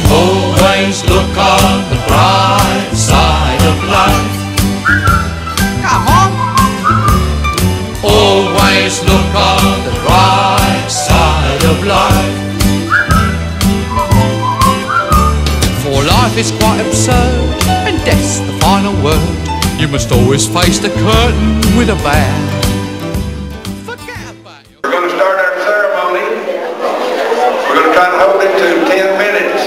Always look on the bright side of life. Come on. Always look on the bright side of life. For life is quite absurd, and death's the final word. You must always face the curtain with a bow. Forget about it. We're going to start our ceremony. We're going to try to hold it to 10 minutes.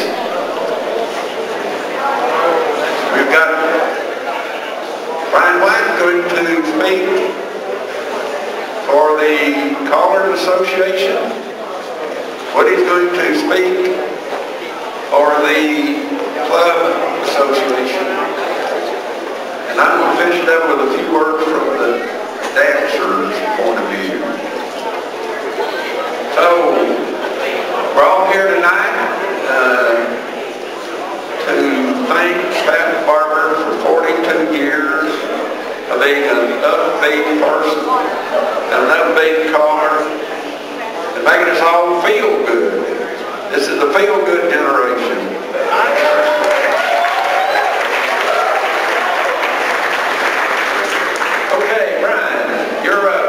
We've got Brian White going to speak for the Callers Association. Woody's going to speak for the Club Association. And I'm going to finish it up with a few words from the dancer's point of view. So, we're all here tonight to thank Pat Barber for 42 years of being an upbeat person and an upbeat caller and making us all feel good. This is the feel-good generation. Okay, Brian, you're up.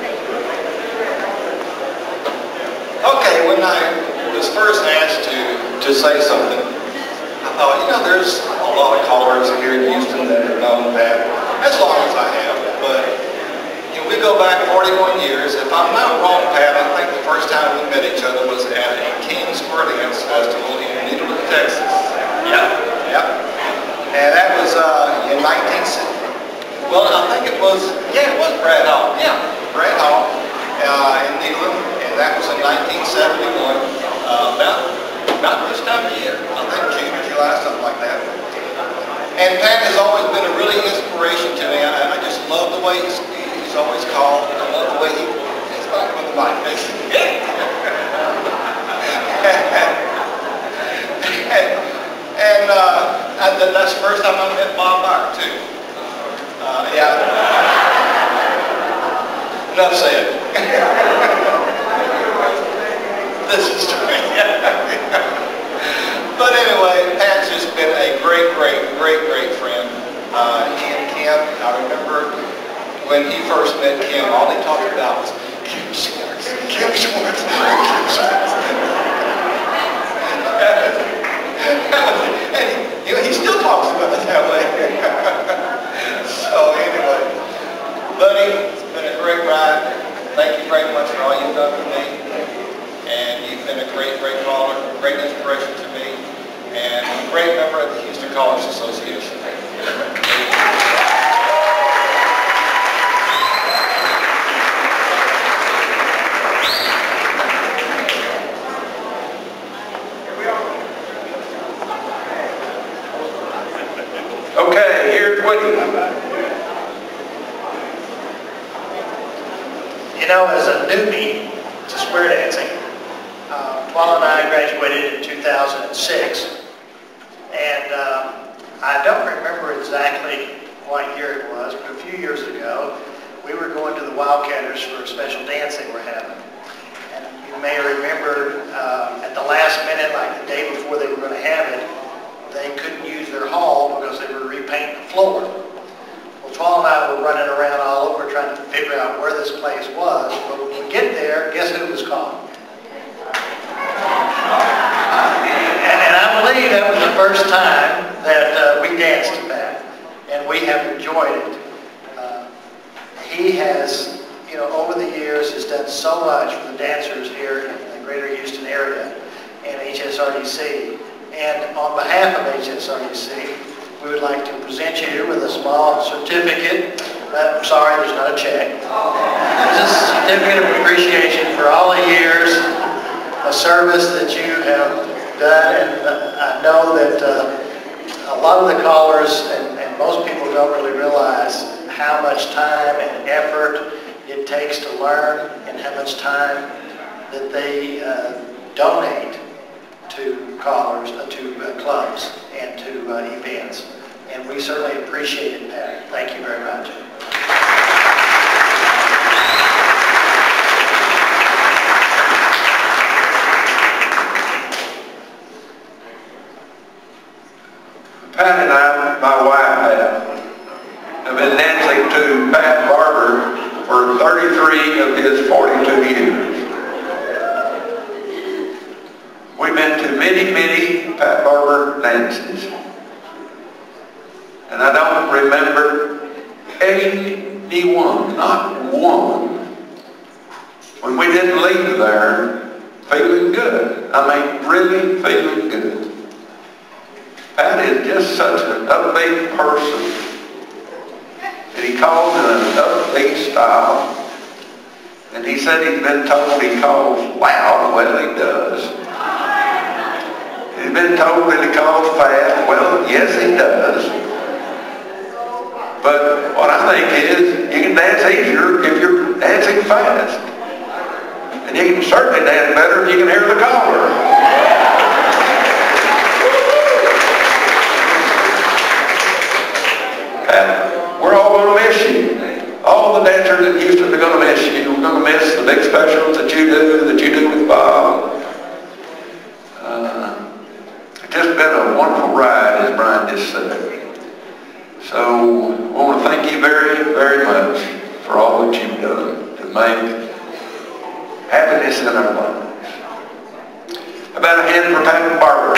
Okay, when I was first asked to say something, I thought, you know, there's a lot of callers here in Houston that have known Pat as long as I have, but you know, we go back 41 years. If I'm not wrong, Pat, I think the first time we met each other was at a King Square Dance Festival in Needleton, Texas. Yep. And that was in 1960. Well, I think it was Brad Hall. Yeah, Brad Hall in Needleton, and that was in 1971, about this time of year. I think June or July, something like that. And Pat has always been a really inspiration to me, and I just love the way he's always called. I love the way he's back with the mic. And that's the first time I met Barbuar, too. Yeah. Enough said. This is true. But anyway, Pat's just been a great friend. He and Kim, I remember when he first met Kim, all he talked about was Kim Schwartz. And he still talks about it that way. So anyway, buddy, it's been a great ride. Thank you very much for all you've done for me. And you've been a great caller, great inspiration to me, and a great member of the Houston Callers Association. Okay, here's Woody. You know, as a newbie to square dancing, Paul and I graduated in 2006, and I don't remember exactly what year it was, but a few years ago, we were going to the Wildcatters for a special dance they were having. And you may remember at the last minute, like the day before they were going to have it, they couldn't use their hall because they were repainting the floor. Well, Paul and I were running around all over trying to figure out where this place was, but when we get there, guess who was called? And I believe that was the first time that we danced to that, and we have enjoyed it. He has, you know, over the years has done so much for the dancers here in the greater Houston area and HSRDC. And on behalf of HSRDC, we would like to present you with a small certificate. I'm sorry, there's not a check. It's a certificate of appreciation for all the years of service that you have done. And I know that a lot of the callers and most people don't really realize how much time and effort it takes to learn and how much time that they donate to callers, to clubs, and to events. And we certainly appreciate it, Pat. Thank you very much. Pat and I, my wife Pat, have been dancing to Pat Barbour for 33 of his 42 years. We've been to many, many Pat Barbour dances. And I don't remember anyone, not one, when we didn't leave there feeling good. I mean, really feeling good. Pat is just such an upbeat person. And he calls in an upbeat style. And he said he's been told he calls loud. Well, he does. He's been told that he calls fast. Well, yes, he does. But what I think is, you can dance easier if you're dancing fast. And you can certainly dance better if you can hear the caller. Pat, we're all going to miss you. All the dancers in Houston are going to miss you. We're going to miss the big specials that you do with Bob. It's just been a wonderful ride, as Brian just said. So I want to thank you very, very much for all that you've done to make happiness in our lives. How about a hand for Pat Barbour?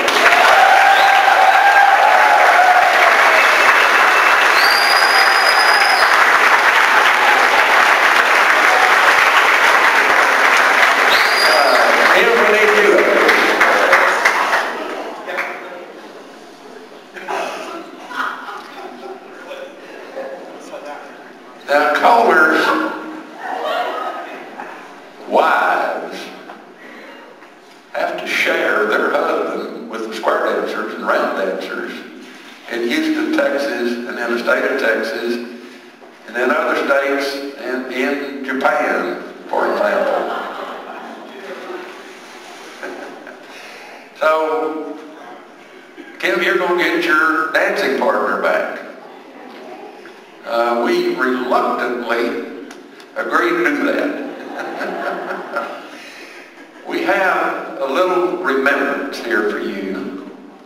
Now, callers' wives have to share their husband with the square dancers and round dancers in Houston, Texas, and in the state of Texas, and in other states, and in Japan, for example. So, Kim, you're going to get your dancing partner back. We reluctantly agreed to do that. We have a little remembrance here for you.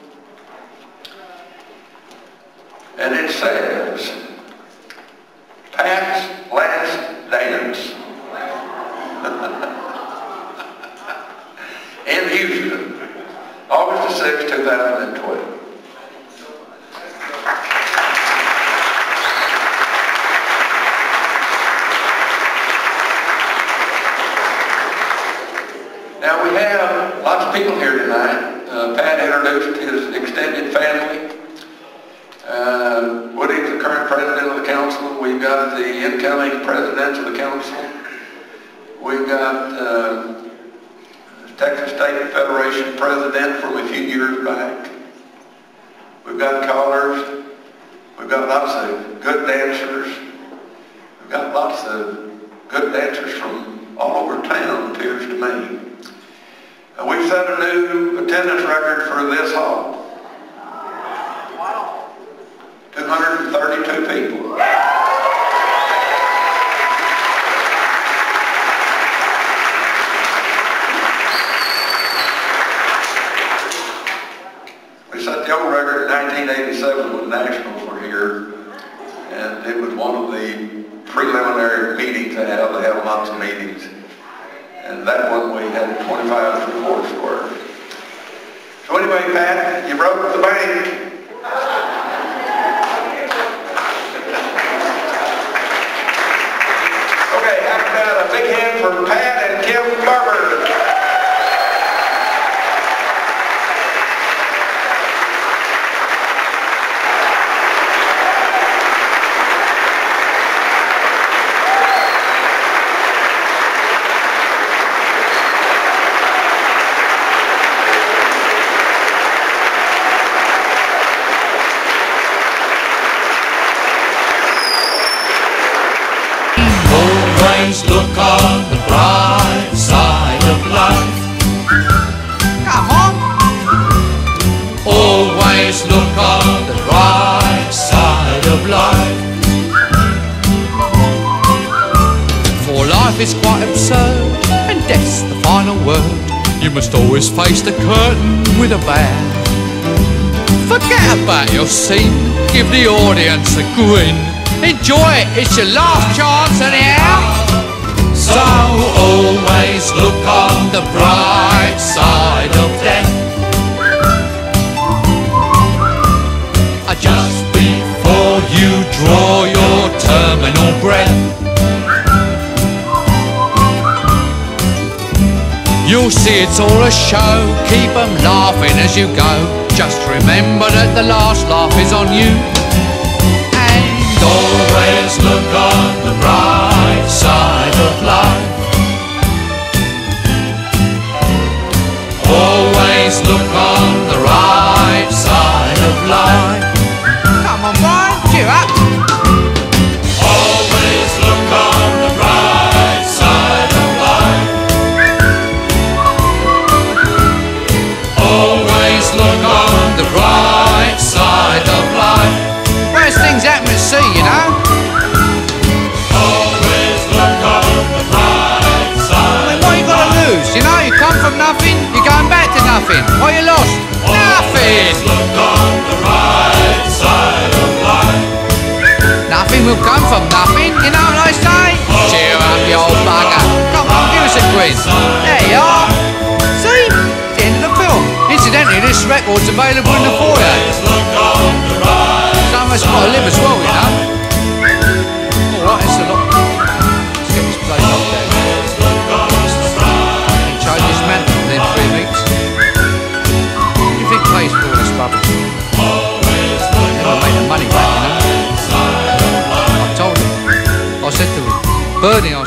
And it says, Pat's last dance in Houston, August the 6th, 2012. Now we have lots of people here tonight. Pat introduced his extended family. Woody's the current president of the council. We've got the incoming presidents of the council. We've got Texas State Federation president from a few years back. We've got callers. We've got lots of good dancers. We've got lots of good dancers from all over town, it appears to me. We've set a new attendance record for this hall. 232 people. We set the old record in 1987 when the Nationals were here, and it was one of the preliminary meetings they have. They have lots of meetings. And that one we had 25 3/4 square. So anyway, Pat, you broke the bank. Okay, how about a big hand for Pat and Kim Barbour? Always look on the bright side of life. Come on. Always look on the bright side of life. For life is quite absurd, and death's the final word. You must always face the curtain with a bow. Forget about your scene, give the audience a grin. Enjoy it, it's your last chance anyhow. So always look on the bright side of death. Just before you draw your terminal breath, you'll see it's all a show, keep 'em laughing as you go. Just remember that the last laugh is on you. And always look on the bright side of life. Always look on the right side of life. Come on, Brian, cheer up. Always look on the bright side of life. Always look on the bright side of life. Worst things happen at sea, you know. Always look on the bright I side. mean, what you got to lose? You know, you come from nothing, you're going back to nothing. What you lost? Nothing. Look on the right side of life. Nothing will come from nothing, you know what I say? Cheer up, you old bugger. Come on, give us a quiz. There you are. See? It's the end of the film. Incidentally, this record's available in the foyer. Look on the right. Some of us got to live as well, you know. Alright, it's a lot. Let's get this place off there. And change this mantle within 3 weeks. What do you think pays for all this rubbish? Never made the money back, you know. I told him. I said to him, Bernie,